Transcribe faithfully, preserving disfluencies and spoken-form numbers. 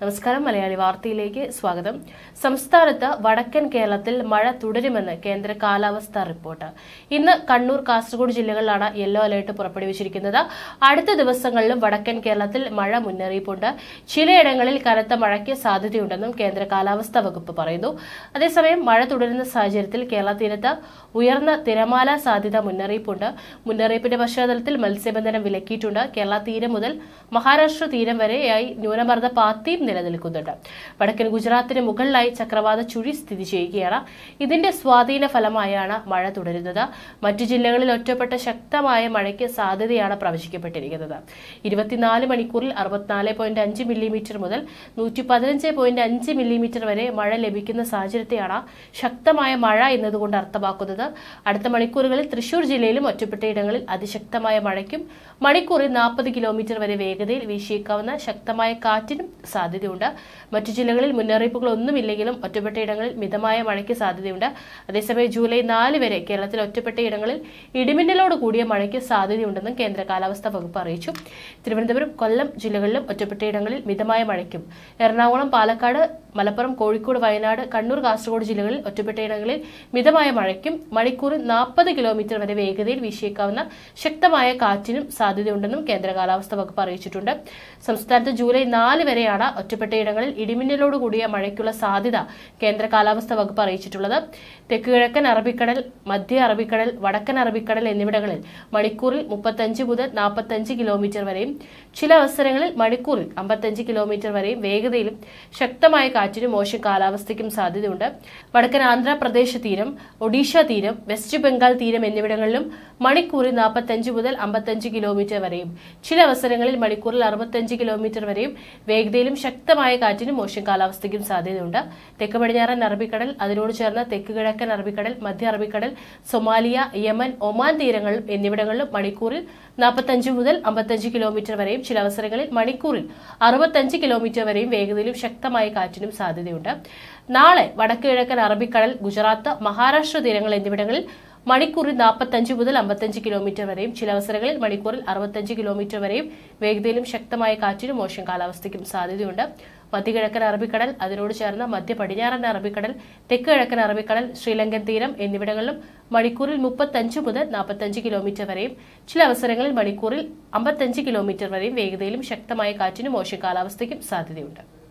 നമസ്കാരം. മലയാളി വാർത്തയിലേക്ക് സ്വാഗതം. സംസ്ഥാനത്ത് വടക്കൻ കേരളത്തിൽ മഴ തുടരുമെന്ന് കേന്ദ്ര കാലാവസ്ഥാ റിപ്പോർട്ട്. ഇന്ന് കണ്ണൂർ, കാസർഗോഡ് ജില്ലകളിലാണ് യെല്ലോ അലർട്ട് പുറപ്പെടുവിച്ചിരിക്കുന്നത്. അടുത്ത ദിവസങ്ങളിലും വടക്കൻ കേരളത്തിൽ മഴ മുന്നറിയിപ്പുണ്ട്. ചിലയിടങ്ങളിൽ കനത്ത മഴയ്ക്ക് സാധ്യതയുണ്ടെന്നും കേന്ദ്ര കാലാവസ്ഥാ വകുപ്പ് പറയുന്നു. അതേസമയം മഴ തുടരുന്ന സാഹചര്യത്തിൽ കേരള തീരത്ത് ഉയർന്ന തിരമാല സാധ്യത മുന്നറിയിപ്പുണ്ട്. മുന്നറിയിപ്പിന്റെ പശ്ചാത്തലത്തിൽ മത്സ്യബന്ധനം വിലക്കിയിട്ടുണ്ട്. കേരള തീരം മുതൽ മഹാരാഷ്ട്ര തീരം വരെയായി ന്യൂനമർദ്ദ പാത്തിയും നിലനിൽക്കുന്നുണ്ട്. വടക്കൻ ഗുജറാത്തിന് മുകളിലായി ചക്രവാത ചുഴി സ്ഥിതി ചെയ്യുകയാണ്. ഇതിന്റെ സ്വാധീന ഫലമായാണ് മഴ തുടരുന്നത്. മറ്റു ജില്ലകളിൽ ഒറ്റപ്പെട്ട ശക്തമായ മഴയ്ക്ക് സാധ്യതയാണ് പ്രവചിക്കപ്പെട്ടിരിക്കുന്നത്. ഇരുപത്തിനാല് മണിക്കൂറിൽ അറുപത്തിനാല് പോയിന്റ് അഞ്ച് മില്ലിമീറ്റർ മുതൽ നൂറ്റി പതിനഞ്ച് പോയിന്റ് അഞ്ച് മില്ലിമീറ്റർ വരെ മഴ ലഭിക്കുന്ന സാഹചര്യത്തെയാണ് ശക്തമായ മഴ എന്നതുകൊണ്ട് അർത്ഥമാക്കുന്നത്. അടുത്ത മണിക്കൂറുകളിൽ തൃശൂർ ജില്ലയിലും ഒറ്റപ്പെട്ടയിടങ്ങളിൽ അതിശക്തമായ മഴയ്ക്കും മണിക്കൂറിൽ നാൽപ്പത് കിലോമീറ്റർ വരെ വേഗതയിൽ വീശിയേക്കാവുന്ന ശക്തമായ കാറ്റിനും സാധ്യതയുണ്ട്. മറ്റു ജില്ലകളിൽ മുന്നറിയിപ്പുകൾ ഒന്നുമില്ലെങ്കിലും ഒറ്റപ്പെട്ടയിടങ്ങളിൽ മിതമായ മഴയ്ക്ക് സാധ്യതയുണ്ട്. അതേസമയം ജൂലൈ നാല് വരെ കേരളത്തിൽ ഒറ്റപ്പെട്ടയിടങ്ങളിൽ ഇടിമിന്നലോട് കൂടിയ മഴയ്ക്ക് സാധ്യതയുണ്ടെന്നും കേന്ദ്ര കാലാവസ്ഥാ വകുപ്പ് അറിയിച്ചു. തിരുവനന്തപുരം, കൊല്ലം ജില്ലകളിലും ഒറ്റപ്പെട്ടയിടങ്ങളിൽ മിതമായ മഴയ്ക്കും എറണാകുളം, പാലക്കാട്, മലപ്പുറം, കോഴിക്കോട്, വയനാട്, കണ്ണൂർ, കാസർഗോഡ് ജില്ലകളിൽ ഒറ്റപ്പെട്ടയിടങ്ങളിൽ മിതമായ മഴയ്ക്കും മണിക്കൂറിൽ നാൽപ്പത് കിലോമീറ്റർ വരെ വേഗതയിൽ വീശിയേക്കാവുന്ന ശക്തമായ കാറ്റിനും സാധ്യതയുണ്ടെന്നും കേന്ദ്ര കാലാവസ്ഥാ വകുപ്പ് അറിയിച്ചിട്ടുണ്ട്. സംസ്ഥാനത്ത് ജൂലൈ നാല് വരെയാണ് ഒറ്റപ്പെട്ടയിടങ്ങളിൽ ഇടിമിന്നലോടുകൂടിയ മഴയ്ക്കുള്ള സാധ്യത കേന്ദ്ര കാലാവസ്ഥാ വകുപ്പ് അറിയിച്ചിട്ടുള്ളത്. തെക്കുകിഴക്കൻ അറബിക്കടൽ, മധ്യ അറബിക്കടൽ, വടക്കൻ അറബിക്കടൽ എന്നിവിടങ്ങളിൽ മണിക്കൂറിൽ മുപ്പത്തഞ്ച് മുതൽ നാൽപ്പത്തഞ്ച് കിലോമീറ്റർ വരെയും ചില അവസരങ്ങളിൽ മണിക്കൂറിൽ അമ്പത്തഞ്ച് കിലോമീറ്റർ വരെയും വേഗതയിലും ശക്തമായ കാറ്റിനും മോശം കാലാവസ്ഥയ്ക്കും സാധ്യതയുണ്ട്. വടക്കൻ ആന്ധ്രാപ്രദേശ് തീരം, ഒഡീഷ തീരം, വെസ്റ്റ് ബംഗാൾ തീരം എന്നിവിടങ്ങളിലും മണിക്കൂറിൽ നാൽപ്പത്തഞ്ച് മുതൽ അമ്പത്തഞ്ച് കിലോമീറ്റർ വരെയും ചില അവസരങ്ങളിൽ മണിക്കൂറിൽ അറുപത്തഞ്ച് കിലോമീറ്റർ വരെയും വേഗതയിലും ശക്തമായ കാറ്റിനും മോശം കാലാവസ്ഥയ്ക്കും സാധ്യതയുണ്ട്. തെക്ക് പടിഞ്ഞാറൻ അറബിക്കടൽ, അതിനോട് ചേർന്ന തെക്ക് കിഴക്കൻ അറബിക്കടൽ, മധ്യ അറബിക്കടൽ, സൊമാലിയ, യമൻ, ഒമാൻ തീരങ്ങളിലും എന്നിവിടങ്ങളിലും മണിക്കൂറിൽ നാൽപ്പത്തഞ്ച് മുതൽ അമ്പത്തഞ്ച് കിലോമീറ്റർ വരെയും ചില അവസരങ്ങളിൽ മണിക്കൂറിൽ അറുപത്തഞ്ച് കിലോമീറ്റർ വരെയും വേഗതയിലും ശക്തമായ കാറ്റിനും സാധ്യതയുണ്ട്. നാളെ വടക്ക് കിഴക്കൻ അറബിക്കടൽ, ഗുജറാത്ത്, മഹാരാഷ്ട്ര തീരങ്ങൾ എന്നിവിടങ്ങളിൽ മണിക്കൂറിൽ നാൽപ്പത്തഞ്ച് മുതൽ അമ്പത്തഞ്ച് കിലോമീറ്റർ വരെയും ചില അവസരങ്ങളിൽ മണിക്കൂറിൽ അറുപത്തഞ്ച് കിലോമീറ്റർ വരെയും വേഗതയിലും ശക്തമായ കാറ്റിനും മോശം കാലാവസ്ഥയ്ക്കും സാധ്യതയുണ്ട്. മധ്യകിഴക്കൻ അറബിക്കടൽ, അതിനോട് ചേർന്ന മധ്യ പടിഞ്ഞാറൻ അറബിക്കടൽ, തെക്ക് കിഴക്കൻ അറബിക്കടൽ, ശ്രീലങ്കൻ തീരം എന്നിവിടങ്ങളിലും മണിക്കൂറിൽ മുപ്പത്തഞ്ച് മുതൽ നാൽപ്പത്തഞ്ച് കിലോമീറ്റർ വരെയും ചില അവസരങ്ങളിൽ മണിക്കൂറിൽ അമ്പത്തഞ്ച് കിലോമീറ്റർ വരെയും വേഗതയിലും ശക്തമായ കാറ്റിനും മോശം കാലാവസ്ഥയ്ക്കും സാധ്യതയുണ്ട്.